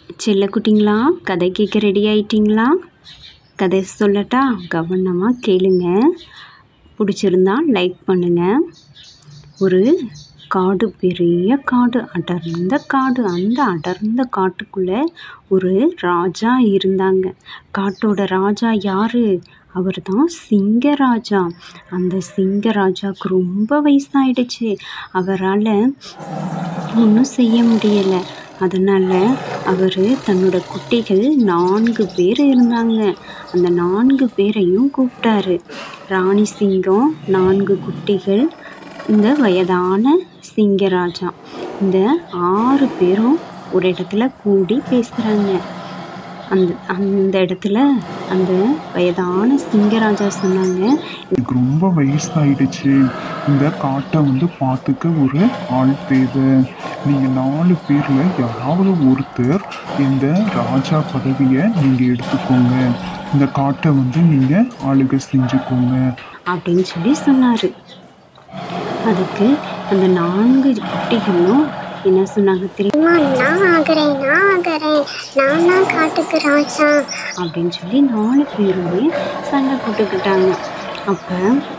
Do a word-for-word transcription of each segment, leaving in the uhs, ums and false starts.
செல்லக்குட்டிங்களா, கதை கேட்க ரெடி ஆயிட்டிங்களா? கதை சொல்லட்டா? கவனமாக கேளுங்க. பிடிச்சிருந்தா லைக் பண்ணுங்கள். ஒரு காடு, பெரிய காடு, அடர்ந்த காடு. அந்த அடர்ந்த காட்டுக்குள்ளே ஒரு ராஜா இருந்தாங்க. காட்டோட ராஜா யார்? அவர் தான் சிங்கராஜா. அந்த சிங்கராஜாவுக்கு ரொம்ப வயசாயிடுச்சு. அவரால் ஒன்றும் செய்ய முடியலை. அதனால் அவர் தன்னோட குட்டிகள் நான்கு பேர் இருந்தாங்க. அந்த நான்கு பேரையும் கூப்பிட்டாரு. ராணி சிங்கம், நான்கு குட்டிகள், இந்த வயதான சிங்கராஜா. இந்த ஆறு பேரும் ஒரு இடத்துல கூடி பேசுகிறாங்க. அந்த அந்த இடத்துல அந்த வயதான சிங்கராஜா சொன்னாங்க, எனக்கு ரொம்ப வயசாயிடுச்சு. இந்த காட்டை வந்து பார்த்துக்க ஒரு ஆள் தேவை. நீங்கள் நாலு பேரில் யாராவது ஒருத்தர் இந்த ராஜா பதவியை நீங்கள் எடுத்துக்கோங்க. இந்த காட்டை வந்து நீங்கள் ஆளுகை செஞ்சுக்கோங்க அப்படின்னு சொல்லி சொன்னார். அதுக்கு அந்த நான்கு குட்டிகளும் என்ன சொன்னாங்க தெரியுமா? நான் ஆகிறேன் நான் ஆகிறேன் நான் தான் காட்டுக்கு ராஜா அப்படின்னு சொல்லி நாலு பேருமே சண்டை போட்டுக்கிட்டாங்க. அப்போ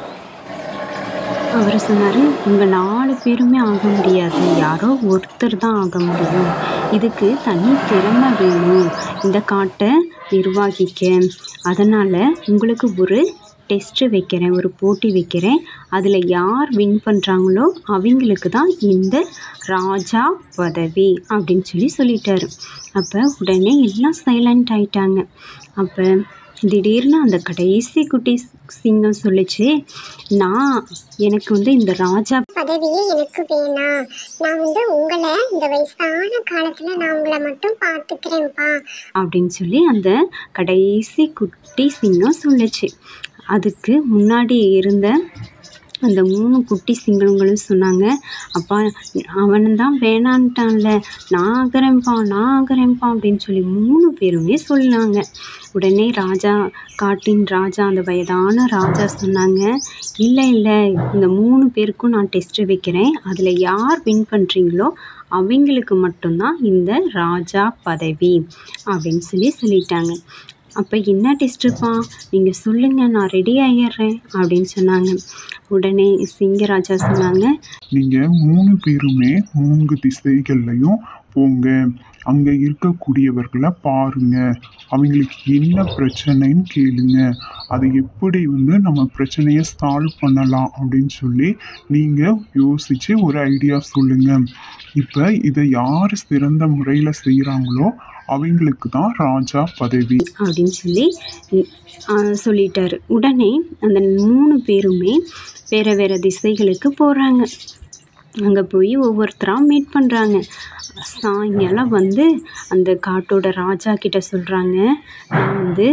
அவர் சொன்னார், உங்கள் நாலு பேருமே ஆக முடியாது, யாரோ ஒருத்தர் தான் ஆக முடியும். இதுக்கு தனி திறமை வேணும் இந்த காட்டை நிர்வகிக்க. அதனால் உங்களுக்கு ஒரு டெஸ்ட்டு வைக்கிறேன், ஒரு போட்டி வைக்கிறேன். அதில் யார் வின் பண்ணுறாங்களோ அவங்களுக்கு தான் இந்த ராஜா பதவி அப்படின்னு சொல்லி சொல்லிட்டாரு. அப்போ உடனே எல்லாம் சைலண்ட் ஆயிட்டாங்க. அப்போ திடீர்னு அந்த கடைசி குட்டி சிங்கம் சொல்லிச்சு, நான் எனக்கு வந்து இந்த ராஜா பதவியே எனக்கு வேணாம். நான் வந்து உங்களை இந்த வயசான காலத்தில் நான் உங்களை மட்டும் பார்த்துக்கிறேன்ப்பா அப்படின்னு சொல்லி அந்த கடைசி குட்டி சிங்கம் சொல்லிச்சு. அதுக்கு முன்னாடி இருந்த அந்த மூணு குட்டி சிங்கங்களும் சொன்னாங்க, அப்பா அவன் தான் வேணான்ட்டான்ல, நான் ஆகிறேன்ப்பா நான் ஆகிறேன்ப்பா அப்படின்னு சொல்லி மூணு பேருமே சொன்னாங்க. உடனே ராஜா, காட்டின் ராஜா, அந்த வயதான ராஜா சொன்னாங்க, இல்லை இல்லை, இந்த மூணு பேருக்கும் நான் டெஸ்ட்டு வைக்கிறேன். அதில் யார் வின் பண்ணுறீங்களோ அவங்களுக்கு மட்டும்தான் இந்த ராஜா பதவி அப்படின்னு சொல்லி சொல்லிட்டாங்க. அப்போ என்ன டெஸ்ட்டுப்பா, நீங்கள் சொல்லுங்கள், நான் ரெடி ஆகிடுறேன் அப்படின்னு சொன்னாங்க. உடனே சிங்கராஜா சொன்னாங்க, நீங்கள் மூணு பேருமே மூன்று திசைகள்லையும் போங்க. அங்கே இருக்கக்கூடியவர்களை பாருங்க, அவங்களுக்கு என்ன பிரச்சனைன்னு கேளுங்க. அதை எப்படி வந்து நம்ம பிரச்சனையை சால்வ் பண்ணலாம் அப்படின்னு சொல்லி நீங்கள் யோசித்து ஒரு ஐடியா சொல்லுங்கள். இப்போ இதை யார் சிறந்த முறையில் செய்கிறாங்களோ அவங்களுக்கு தான் ராஜா பதவி அப்படின்னு சொல்லி சொல்லிட்டாரு. உடனே அந்த மூணு பேருமே வேறு வேறு திசைகளுக்கு போகிறாங்க. அங்கே போய் ஒவ்வொருத்தராக மீட் பண்ணுறாங்க. சாயங்காலம் வந்து அந்த காட்டோட ராஜா கிட்ட சொல்கிறாங்க, நான் வந்து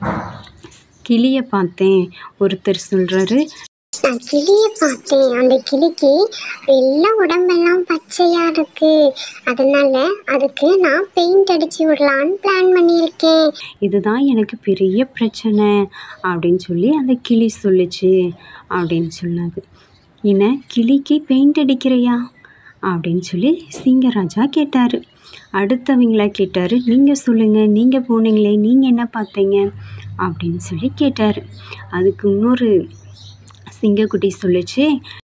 கிளியை பார்த்தேன். ஒருத்தர் சொல்கிறாரு, நான் கிளியை பார்த்தேன். அந்த கிளிக்கு எல்லாம் உடம்பெல்லாம் பச்சையா இருக்கு. அதனால அதுக்கு நான் பெயிண்ட் அடிச்சு விடலான்னு பிளான் பண்ணியிருக்கேன். இதுதான் எனக்கு பெரிய பிரச்சனை அப்படின்னு சொல்லி அந்த கிளி சொல்லிச்சு அப்படின்னு சொன்னாங்க. என்ன, கிளிக்கு பெயிண்ட் அடிக்கிறையா அப்படின்னு சொல்லி சிங்கராஜா கேட்டார். அடுத்தவங்கள கேட்டார், நீங்கள் சொல்லுங்கள், நீங்கள் போனீங்களே, நீங்கள் என்ன பார்த்தீங்க அப்படின்னு சொல்லி கேட்டார். அதுக்கு இன்னொரு சிங்கக்குட்டி சொல்லிச்சு,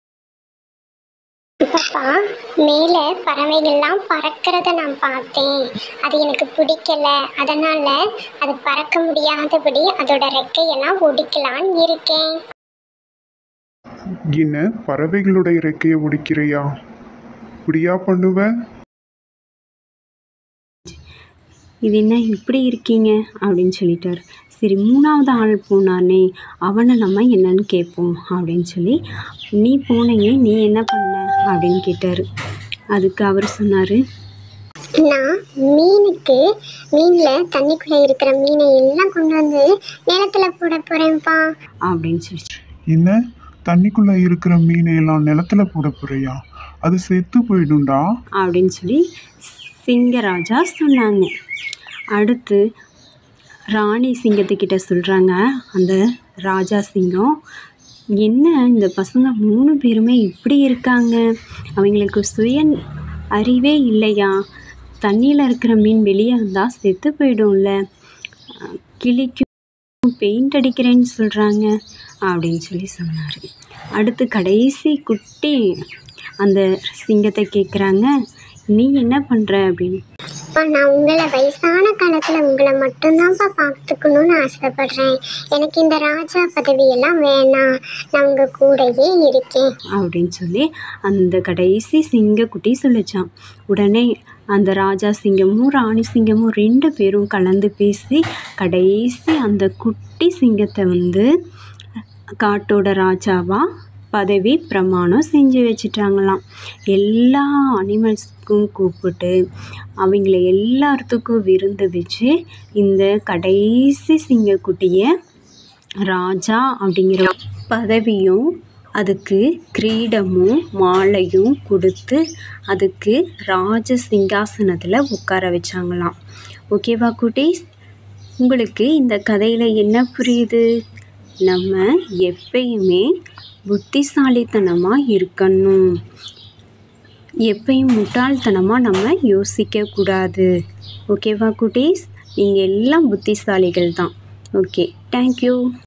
பாப்பா, மேலே பறவைகள்லாம் பறக்கிறத நான் பார்த்தேன். அது எனக்கு பிடிக்கல. அதனால அது பறக்க முடியாதபடி அதோட ரெக்கையெல்லாம் ஒடிக்கலான்னு இருக்கேன். என்ன, பறவைகளோட இறக்கையை ஒடிக்கிறையா? இப்படியா பண்ணுவ? இது என்ன இப்படி இருக்கீங்க அப்படின்னு சொல்லிட்டார். சரி, மூணாவது ஆள் போனானே, அவனை நம்ம என்னன்னு கேட்போம் அப்படின்னு சொல்லி, நீ போனீங்க, நீ என்ன பண்ண அப்படின்னு கேட்டார். அதுக்கு அவர் சொன்னார், நான் மீனுக்கு மீனில் தண்ணிக்குள்ளே இருக்கிற மீனை எல்லாம் கொண்டு வந்து நிலத்தில் போட போகிறேன்ப்பா அப்படின்னு சொல்லி. என்ன, தண்ணிக்குள்ளே இருக்கிற மீனையெல்லாம் நிலத்துல போட போறியா? அது செத்து போயிடும்டா அப்படின்னு சொல்லி சிங்கராஜா சொன்னாங்க. அடுத்து ராணி சிங்கத்துக்கிட்ட சொல்கிறாங்க அந்த ராஜா சிங்கம், என்ன இந்த பசங்க மூணு பேருமே இப்படி இருக்காங்க, அவங்களுக்கு சுய அறிவே இல்லையா? தண்ணியில் இருக்கிற மீன் வெளியே வந்தால் செத்து போயிடும்ல, கிளிக்கும் பெயிண்ட் அடிக்கிறேன்னு சொல்கிறாங்க அப்படின்னு சொல்லி சொன்னார். அடுத்து கடைசி குட்டி அந்த சிங்கத்தை கேட்குறாங்க, நீ என்ன பண்ணுற அப்படின்னு. அப்பா, நான் உங்களை வயசான காலத்தில் உங்களை மட்டும்தான்ப்பா பார்த்துக்கணும்னு ஆசைப்படுறேன். எனக்கு இந்த ராஜா பதவியெல்லாம் வேணாம், நான் உங்கள் கூடயே இருக்கேன் அப்படின்னு சொல்லி அந்த கடைசி சிங்கக்குட்டி சொல்லிச்சான். உடனே அந்த ராஜா சிங்கமும் ராணி சிங்கமும் ரெண்டு பேரும் கலந்து பேசி கடைசி அந்த குட்டி சிங்கத்தை வந்து காட்டோட ராஜாவாக பதவி பிரமாணம் செஞ்சு வச்சிட்டாங்களாம். எல்லா அனிமல்ஸுக்கும் கூப்பிட்டு அவங்கள எல்லாத்துக்கும் விருந்து வச்சு இந்த கடைசி சிங்கக்குட்டியை ராஜா அப்படிங்கிற பதவியும் அதுக்கு கிரீடமும் மாலையும் கொடுத்து அதுக்கு ராஜ சிங்காசனத்தில் உட்கார வச்சாங்களாம். ஓகேவா குட்டீஸ், உங்களுக்கு இந்த கதையில் என்ன புரியுது? நம்ம எப்பயுமே புத்திசாலித்தனமாக இருக்கணும், எப்பயும் முட்டாள்தனமாக நம்ம யோசிக்கக்கூடாது. ஓகேவா குட்டீஸ், நீங்கள் எல்லாம் புத்திசாலிகள் தான். Okay, thank you.